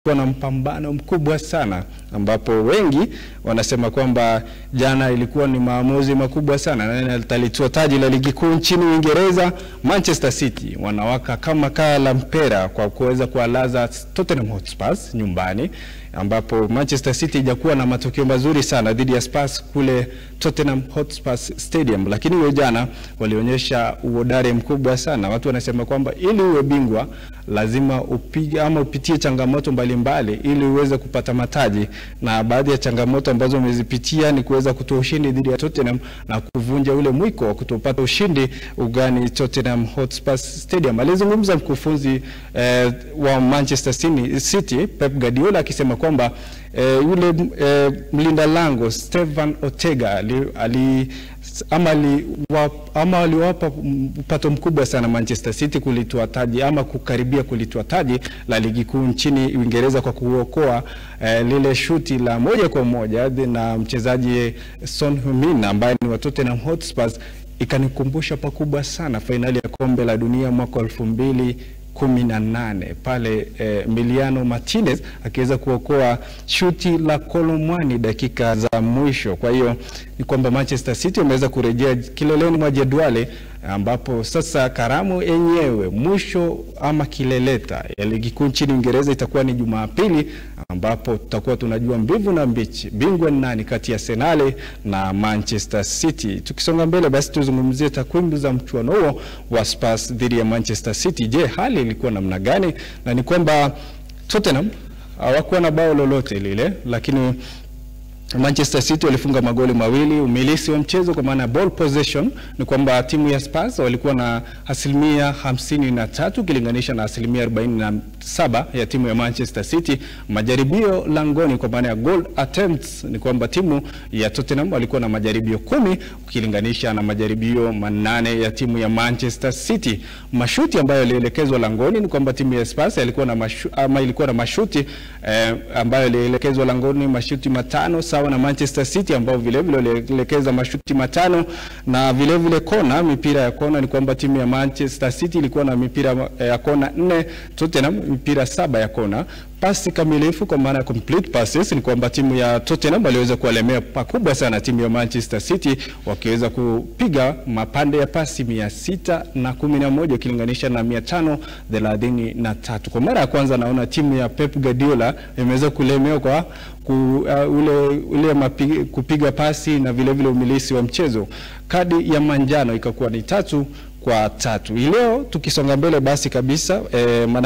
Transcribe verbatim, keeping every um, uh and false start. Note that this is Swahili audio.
Kwa na mpambano mkubwa sana ambapo wengi wanasema kwamba jana ilikuwa ni maamuzi makubwa sana na alitua taji la ligi kuu nchini Uingereza. Manchester City wanawaka kama kaa la mpera kwa kuweza kualaza Tottenham Hotspur nyumbani, ambapo Manchester City hajakuwa na matokeo mazuri sana dhidi ya Spurs kule Tottenham Hotspur Stadium, lakini wao jana walionyesha uhodari mkubwa sana. Watu wanasema kwamba ili uwe bingwa lazima upige ama upitie changamoto mbalimbali ili uweze kupata mataji, na baadhi ya changamoto ambazo wamezipitia ni kuweza kutoa ushindi dhidi ya Tottenham na kuvunja ule mwiko wa kutopata ushindi ugani Tottenham Hotspur Stadium. Alizungumza mkufunzi eh, wa Manchester City Pep Guardiola akisema kwamba eh, yule eh, mlinda lango Steven Ortega ali, ali ama ali wap, ama aliwapa upato mkubwa sana Manchester City kulitoa taji ama kukaribia kulitoa taji la ligi kuu nchini Uingereza kwa kuokoa eh, lile shuti la moja kwa moja na mchezaji Son Heung-min ambaye ni wa Tottenham Hotspur. Ikanikumbusha pakubwa sana finali ya kombe la dunia mwaka elfu mbili kumi na nane pale eh, Emiliano Martinez akiweza kuokoa shuti la Kolomwani dakika za mwisho. Kwa hiyo ni kwamba Manchester City wameweza kurejea kileleni mwa jedwali, ambapo sasa karamu yenyewe mwisho ama kileleta ya ligi kuu nchini Uingereza itakuwa ni Jumapili, ambapo tutakuwa tunajua mbivu na mbichi bingwa nani kati ya Arsenal na Manchester City. Tukisonga mbele basi tuzungumzie takwimu za mchuano huo wa Spurs dhidi ya Manchester City. Je, hali ilikuwa namna gani? Na ni kwamba Tottenham hawakuwa na bao lolote lile, lakini Manchester City walifunga magoli mawili. Umilisi wa mchezo kwa maana ball possession ni kwamba timu ya Spurs walikuwa na asilimia hamsini na tatu kilinganisha na asilimia arobaini na saba ya timu ya Manchester City. Majaribio langoni kwa maana ya goal attempts ni kwamba timu ya Tottenham walikuwa na majaribio kumi ukilinganisha na majaribio manane ya timu ya Manchester City. Mashuti ambayo yalielekezwa langoni ni kwamba timu ya Spurs ilikuwa na mashu, ama ilikuwa na mashuti eh, ambayo yalielekezwa langoni mashuti matano sawa na Manchester City ambao vile vile walielekeza mashuti matano, na vile vile kona, mipira ya kona ni kwamba timu ya Manchester City ilikuwa na mipira ya kona nne, Tottenham mipira saba ya kona. Pasi kamilifu kwa maana complete passes ni kwamba timu ya Tottenham waliweza kuwalemea pakubwa sana timu ya Manchester City wakiweza kupiga mapande ya pasi mia sita na kumi na moja ukilinganisha na mia tano thelathini na tatu. Kwa mara ya kwanza naona timu ya Pep Guardiola imeweza kulemewa kwa ku, uh, ule ule mapiga, kupiga pasi na vile vile umilisi wa mchezo. Kadi ya manjano ikakuwa ni tatu kwa tatu. Leo tukisonga mbele basi kabisa eh,